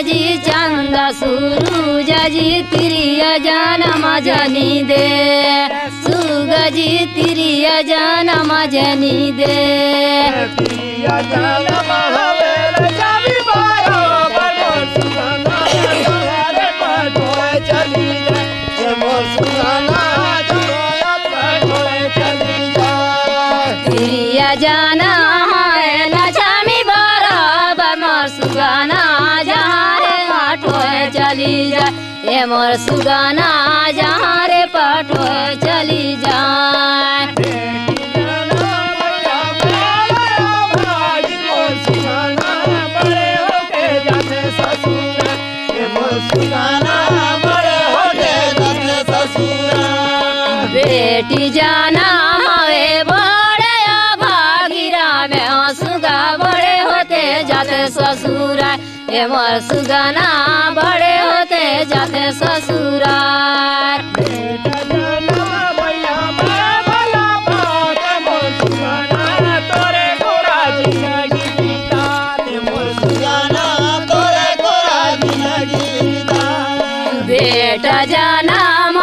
जी चंद सूरज जी तिरिय जन्म जनी दे सुग जी तिरिय जन्म जनी दे तिरिय जन्म हवेल जावी बायो मोर सुगाना तोरे पटोए चली जा मोर सुगाना तोरे पटोए चली जा तिरिय जन्म लक्ष्मी बराबर मोर सुगाना जहाँ रे पटोए चली जा ये मोर सुगाना जहाँ रे पटोए चली जाए बेटी जाना हवे बड़े भागीरा में सुगा बड़े होते जाते ससुरा ये मोर सुगाना बड़े होते जाते ससुरार बेटा जाना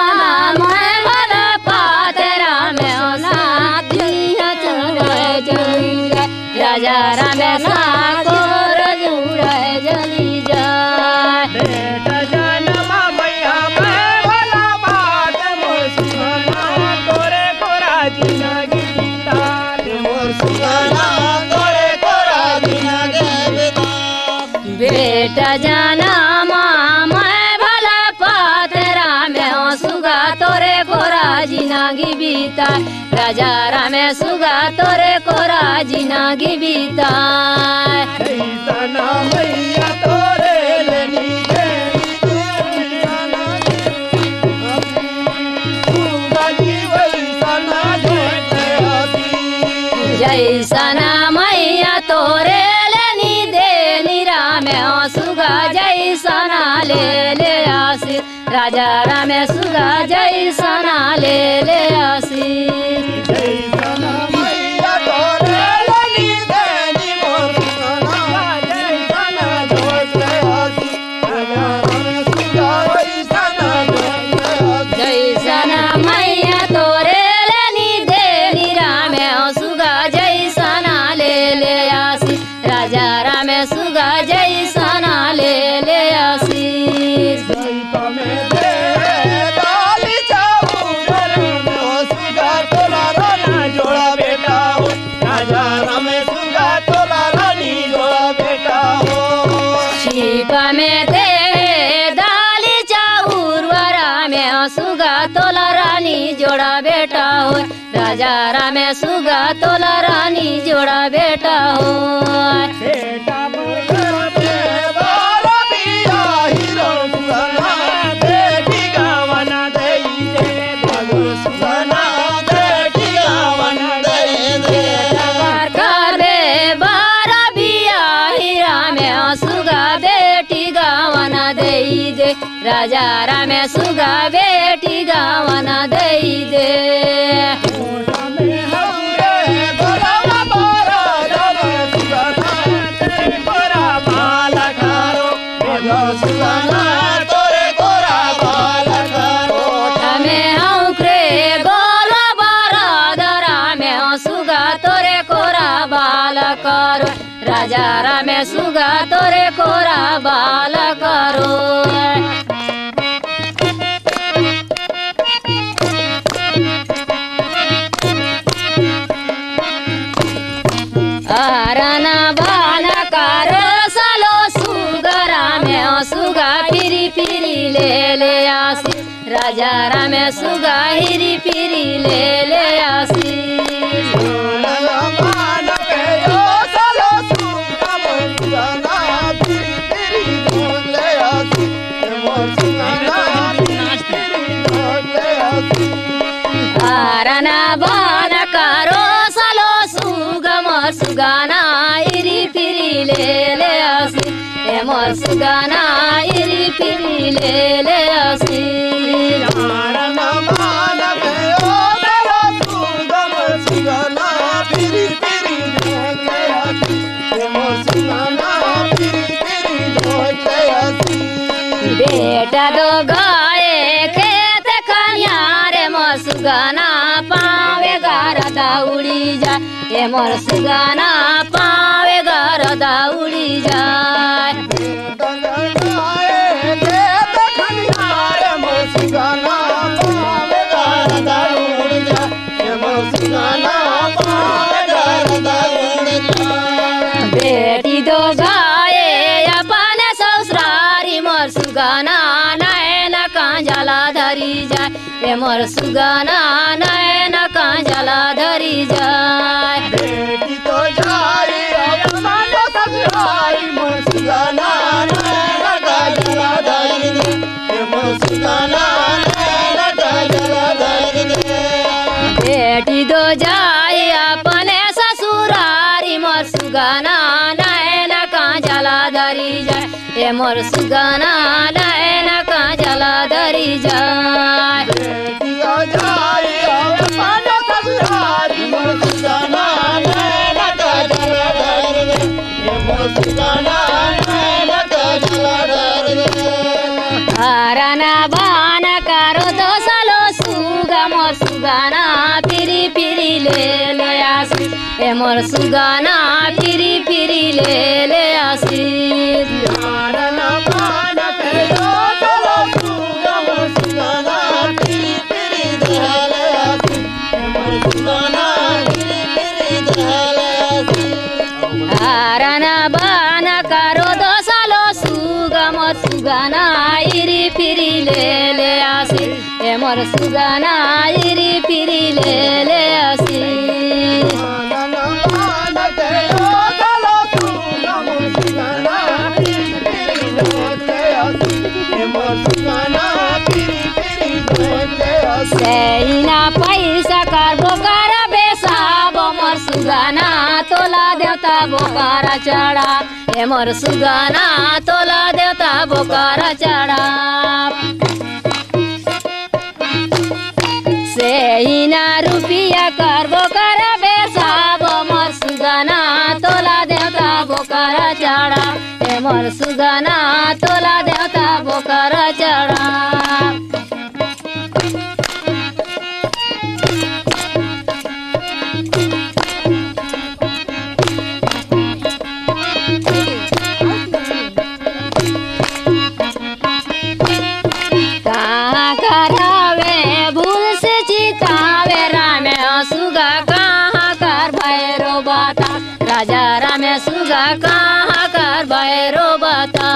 राजा रामेश कोर जुड़े जली जाए बेटा जन्म मैया मैं भला बात मोर सुगाना तोरे कोरा जिंदगी बीता मोर सुगाना तोरे कोरा जिंदगी बीता बेटा जाना मैं भला पातेरा में सुगा तोरे कोरा जिंदगी बीता राजा रामेश सुगा तोरे कोरा जिंदगी बीता मैया तोरे लेनी जैसना मैया तोरे लेनी देनी रामे सुगा जैसना ले ले आसी राजा रामे सुगा जैसना ले ले आसी सुगा जैसना ले ले आसी जोड़ा बेटा हो राजा रामेश सुगा तोला रानी जोड़ा बेटा हो शिपा में दे दाली चाउर वरा में सुगा तोला रानी जोड़ा बेटा हो राजा रामेश सुगा तोला रानी जोड़ा बेटा हो बेटा राजा रामेश सुगा बेटी गावना दई दे राजा रामेश सुगा तोरे कोरा बाल करो आराना बाना कारो सालो सुगरा में सुगा फिरी फिरी ले ले आसी राजा रामेश सुगा हिरी फिरी ले ले आसी आराना बाना कारो सालो सुगम सुगाना इरी फिरी ले ले आसी मोर सुगाना इरी फिरी ले ले आसी आराना बाना कारो सालो सुगम सुगाना फिरी फिरी ले ले आसी मोर सुगाना फिरी फिरी ले ले आसी गरदा उड़ी जाए ए मोर सुगाना पावे गरदा उड़ी जाए बेटी दो गाए अपन ससुरारी मोर सुगाना नैन कांजला धरी जाए ए मोर सुगाना नैन कांजला धरी जाए बेटी तो जाए अपना ससुरारी मोर सुगाना नैन कांजला धरी दे मोर सुगाना नैन कांजला धरी दे बेटी दो जाए अपने ससुरारी मोर सुगाना नैन कांजला धरी जाए ए मोर सुगाना नैन कांजला धरी जाए बेटी तो जाए अपना ससुरारी मोर सुगाना नैन कांजला धरी दे मोर सुगाना नैन कांजला धरी दे हरना बान करो दो सालो सुगा मोर सुगाना फिरी फिरी ले आसी ए मोर सुगाना फिरी फिरी ले आसी हरना बान करो चलो सुगा मोर सुगाना फिरी फिरी ले आसी मोर सुगाना फिरी फिरी ले आसी हरना बान करो दो सालो सुगा मोर सुगाना इरी फिरी ले आसी ए मोर सुगाना इरी फिरी ले आसी सैना पैसा कर बोकार बेसाब मोर सुगाना तोला देवता बोकार चढ़ा ए मोर सुगाना तोला देवता बोकार चढ़ा सैना रुपया कर बोकार बेसाब मोर सुगाना तोला देवता बोकार चढ़ा ए मोर सुगाना तोला देवता बोकार चढ़ा कहाँ करावे भूल से चितावे रामे सुगा कहाँ कर भैरो बता राजा रामे सुगा कहाँ कर भैरो बता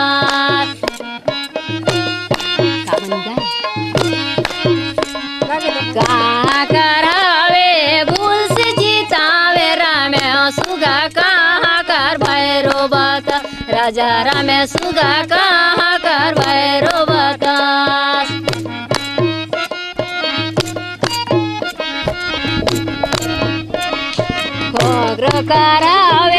कहाँ करावे भूल से चितावे रामे सुगा कहाँ कर भैरो बता राजा रामे सुगा कहाँ कर भैरो बता करावे